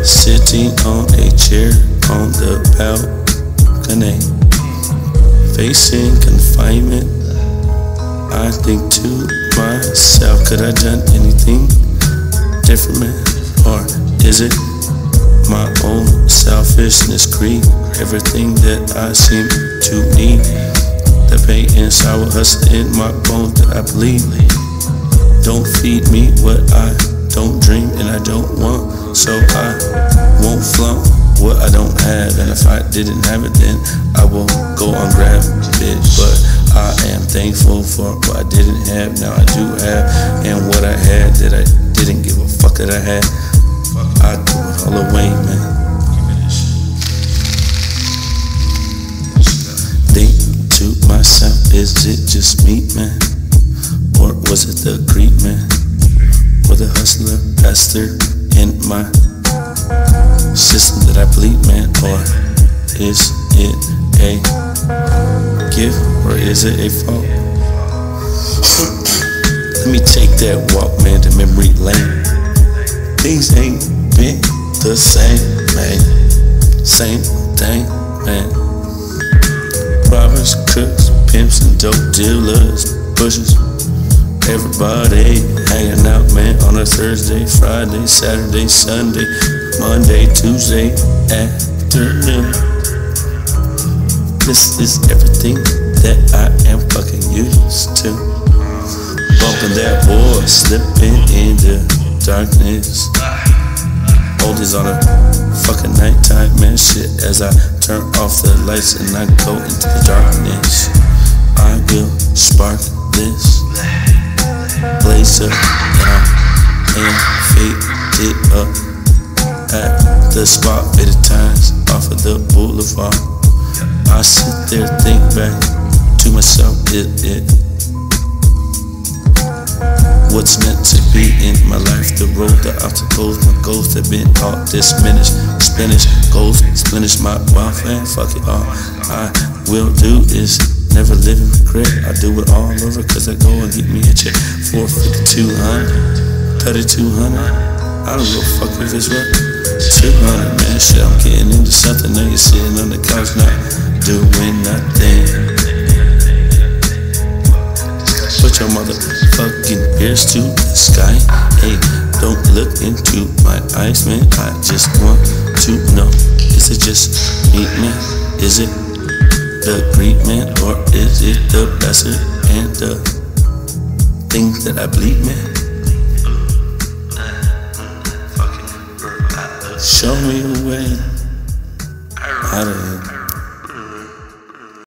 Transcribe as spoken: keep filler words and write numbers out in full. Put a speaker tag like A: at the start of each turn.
A: Sitting on a chair on the balcony, facing confinement, I think to myself, could I done anything different, man? Or is it my own selfishness, greed, everything that I seem to need? The pain and sour hustle in my bones that I bleed. Don't feed me what I don't dream and I don't want, so I won't flaunt what I don't have. And if I didn't have it, then I will go and grab it. But I am thankful for what I didn't have, now I do have. And what I had that I didn't give a fuck that I had, I threw it all away, man. Think to myself, is it just me, man? Or was it the greed, man? Or the hustler pastor in my system that I bleed, man? Or is it a gift, or is it a fault? Let me take that walk, man, to memory lane. Things ain't been the same, man. Same thing, man. Robbers, crooks, pimps, and dope dealers, pushers. Everybody hanging out, man, on a Thursday, Friday, Saturday, Sunday, Monday, Tuesday afternoon. This is everything that I am fucking used to. Bumping that boy, slipping in the darkness. Oldies on a fucking nighttime, man, shit. As I turn off the lights and I go into the darkness, I will spark this blaze up down and fade it up at the spot, faded times off of the boulevard. I sit there, think back to myself, is it what's meant to be in my life? The road, the obstacles, my goals have been all diminished. Spinach, goals, splenish my wealth, and fuck it all. I will do is never live in regret. I do it all over cause I go and get me a check for fifty-two hundred, thirty-two hundred. I don't give a fuck if it's right. two hundred, man, shit, I'm getting into something. Now you're sitting on the couch not doing nothing. Put your motherfucking ears to the sky. Hey, don't look into my eyes, man. I just want to know, is it just me, man? Is it the greed, man? Or is it the blessing and the things that I bleed, man? Show me a way out of here.